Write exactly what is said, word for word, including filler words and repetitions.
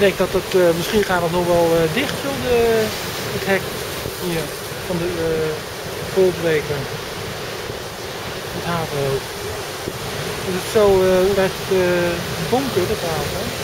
denk dat het, uh, misschien gaat het nog wel uh, dicht, zo de, het hek hier van de uh, volbreken. Het havenhoofd. Dus het zo uh, recht uh, donker, het water.